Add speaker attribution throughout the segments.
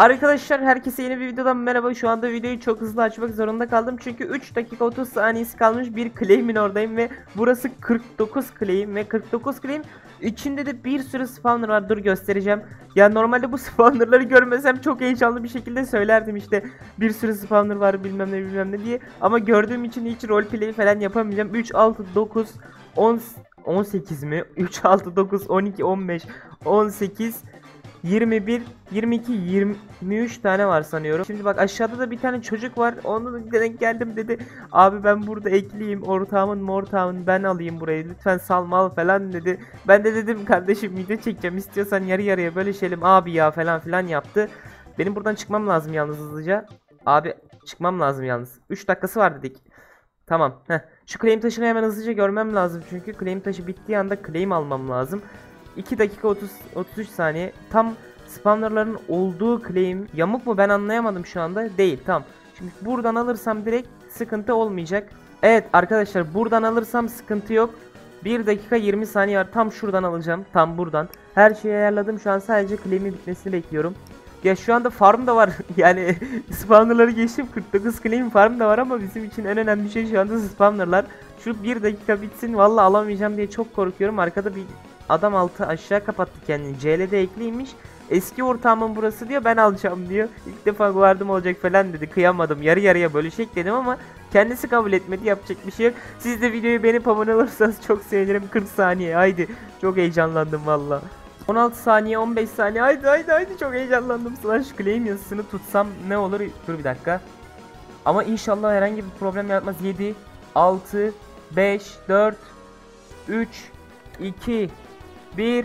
Speaker 1: Arkadaşlar herkese yeni bir videodan merhaba. Şu anda videoyu çok hızlı açmak zorunda kaldım. Çünkü 3 dakika 30 saniyesi kalmış bir claim'in oradayım ve burası 49 claim ve 49 claim içinde de bir sürü spawner var. Dur göstereceğim. Ya normalde bu spawnerları görmesem çok heyecanlı bir şekilde söylerdim işte bir sürü spawner var bilmem ne diye. Ama gördüğüm için hiç roleplay falan yapamayacağım. 3, 6, 9, 10, 18 mi? 3, 6, 9, 12, 15, 18, 21, 22, 23 tane var sanıyorum. Şimdi bak aşağıda da bir tane çocuk var. Onu da denk geldim dedi. Abi ben burada ekleyeyim. Ortağımın ben alayım burayı. Lütfen salmal falan dedi. Ben de dedim kardeşim video çekeceğim. İstiyorsan yarı yarıya bölüşelim abi ya falan filan yaptı. Benim buradan çıkmam lazım yalnız hızlıca. Abi çıkmam lazım yalnız. 3 dakikası var dedik. Tamam. Heh. Şu claim taşını hemen hızlıca görmem lazım. Çünkü claim taşı bittiği anda claim almam lazım. 2 dakika 33 saniye. Tam spawnerların olduğu claim. Yamuk mu ben anlayamadım şu anda. Değil. Tamam. Şimdi buradan alırsam direkt sıkıntı olmayacak. Evet arkadaşlar buradan alırsam sıkıntı yok. 1 dakika 20 saniye var. Tam şuradan alacağım. Tam buradan. Her şeyi ayarladım. Şu an sadece claim'in bitmesini bekliyorum. Ya şu anda farm da var. Yani spawnerları geçtim. 49 claim farm da var ama bizim için en önemli şey şu anda spawnerlar. Şu 1 dakika bitsin. Vallahi alamayacağım diye çok korkuyorum. Arkada bir adam altı aşağı kapattı kendini. CL'de ekliymiş. Eski ortağımın burası diyor. Ben alacağım diyor. İlk defa guardım olacak falan dedi. Kıyamadım. Yarı yarıya bölüşecek dedim ama kendisi kabul etmedi. Yapacak bir şey yok. Siz de videoyu beğenip abone olursanız çok sevinirim. 40 saniye. Haydi. Çok heyecanlandım valla. 16 saniye 15 saniye. Haydi çok heyecanlandım. Slash claim yazısını tutsam ne olur? Dur bir dakika. Ama inşallah herhangi bir problem yaratmaz. 7 6 5 4 3 2 1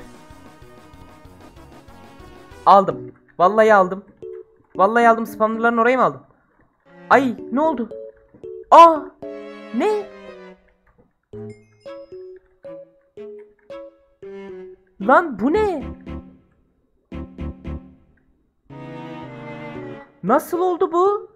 Speaker 1: Aldım. Vallahi aldım. Vallahi aldım. Spamlarını oraya mı aldım? Ay ne oldu? Aa! Ne? Lan bu ne? Nasıl oldu bu?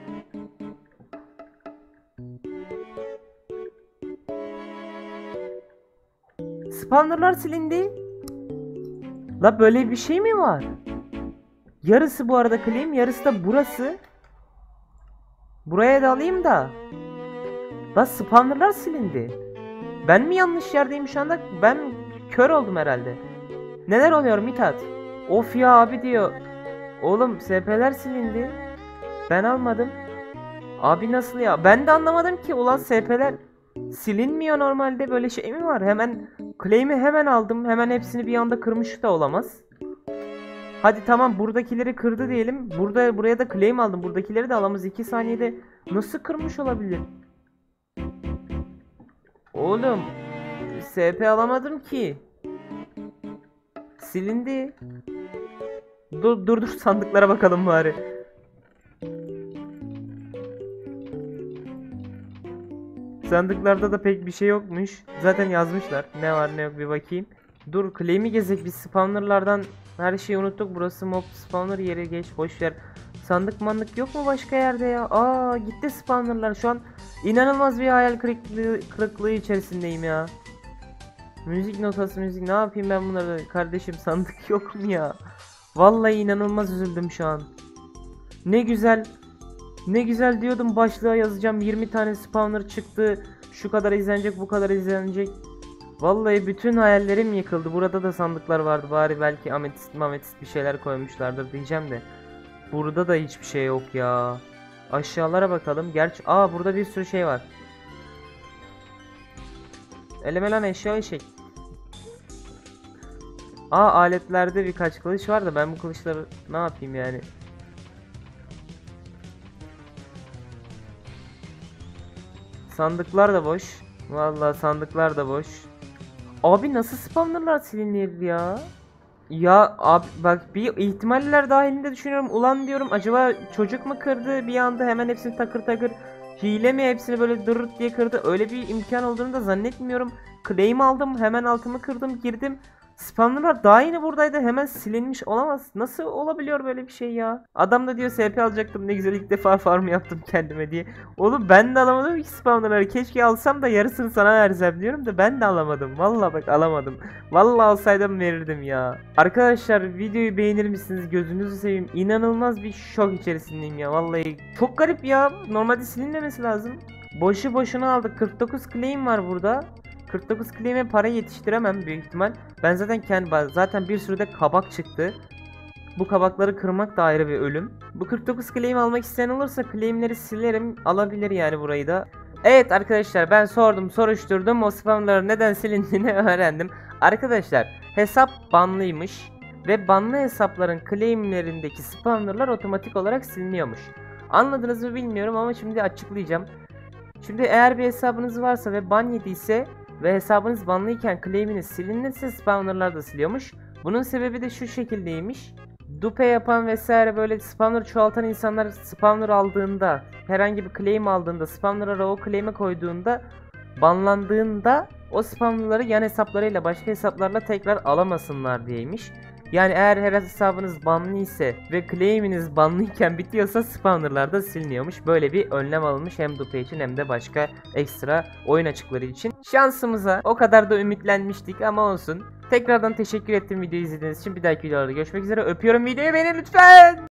Speaker 1: Spawnerlar silindi. La böyle bir şey mi var? Yarısı bu arada claim, yarısı da burası. Buraya da alayım da. La spawnerlar silindi. Ben mi yanlış yerdeyim şu anda? Ben kör oldum herhalde. Neler oluyor Mithat? Of ya abi diyor. Oğlum SP'ler silindi. Ben almadım. Abi nasıl ya? Ben de anlamadım ki. Ulan SP'ler silinmiyor normalde. Böyle şey mi var? Hemen claim'i hemen aldım. Hemen hepsini bir anda kırmış da olamaz. Hadi tamam buradakileri kırdı diyelim. Buraya da claim aldım. Buradakileri de alamaz. 2 saniyede nasıl kırmış olabilir? Oğlum SP alamadım ki. Silindi. Dur sandıklara bakalım bari. Sandıklarda da pek bir şey yokmuş. Zaten yazmışlar. Ne var ne yok bir bakayım. Dur claim'i gezek biz spawnerlardan her şeyi unuttuk. Burası mob spawner yeri geç boşver. Sandık mandık yok mu başka yerde ya? Aa gitti spawnerlar şu an inanılmaz bir hayal kırıklığı içerisindeyim ya. Müzik notası müzik ne yapayım ben bunları kardeşim sandık yok mu ya? Vallahi inanılmaz üzüldüm şu an. Ne güzel. Ne güzel diyordum başlığa yazacağım 20 tane spawner çıktı. Şu kadar izlenecek bu kadar izlenecek. Vallahi bütün hayallerim yıkıldı. Burada da sandıklar vardı. Bari belki ametist bir şeyler koymuşlardır diyeceğim de. Burada da hiçbir şey yok ya. Aşağılara bakalım. Gerçi burada bir sürü şey var. Eleme lan eşya eşek. Aletlerde birkaç kılıç var da ben bu kılıçları ne yapayım yani. Sandıklar da boş. Vallahi sandıklar da boş. Abi nasıl spawnerlar silinir ya? Ya abi bak bir ihtimaller dahilinde düşünüyorum. Ulan diyorum acaba çocuk mu kırdı bir anda hemen hepsini takır takır. Hile mi hepsini böyle dırırt diye kırdı. Öyle bir imkan olduğunu da zannetmiyorum. Claim aldım hemen altımı kırdım girdim. Spawnerlar daha yeni buradaydı, hemen silinmiş olamaz. Nasıl olabiliyor böyle bir şey ya? Adam da diyor SP alacaktım, ne güzel ilk defa farm yaptım kendime diye. Oğlum ben de alamadım ki spawnerları. Keşke alsam da yarısını sana versem diyorum da ben de alamadım. Vallahi bak alamadım. Vallahi alsaydım verirdim ya. Arkadaşlar videoyu beğenir misiniz? Gözünüzü seveyim. İnanılmaz bir şok içerisindeyim ya. Vallahi çok garip ya. Normalde silinmemesi lazım. Boşu boşuna aldık. 49 claim var burada. 49 claim'e para yetiştiremem büyük ihtimal. Ben zaten bir sürü de kabak çıktı. Bu kabakları kırmak da ayrı bir ölüm. Bu 49 claim almak isteyen olursa claimleri silerim, alabilir yani burayı da. Evet arkadaşlar, ben sordum, soruşturdum, o spamların neden silindiğini öğrendim. Arkadaşlar hesap banlıymış ve banlı hesapların claimlerindeki spamlarlar otomatik olarak siliniyormuş. Anladınız mı bilmiyorum ama şimdi açıklayacağım. Şimdi eğer bir hesabınız varsa ve ban yediyse ve hesabınız banlıyken claim'iniz silinirse spawnerlar da siliyormuş. Bunun sebebi de şu şekildeymiş. Dupe yapan vesaire böyle spawner çoğaltan insanlar spawner aldığında, herhangi bir claim aldığında, spawner'a o claim'e koyduğunda, banlandığında o spawnerları yan hesaplarıyla, başka hesaplarla tekrar alamasınlar diyeymiş. Yani eğer her hesabınız banlı ise ve claim'iniz banlıyken bitiyorsa spawnerlar da siliniyormuş. Böyle bir önlem alınmış hem Dupe için hem de başka ekstra oyun açıkları için. Şansımıza o kadar da ümitlenmiştik ama olsun. Tekrardan teşekkür ettim videoyu izlediğiniz için. Bir dahaki videolarda görüşmek üzere. Öpüyorum, videoyu beğenin lütfen.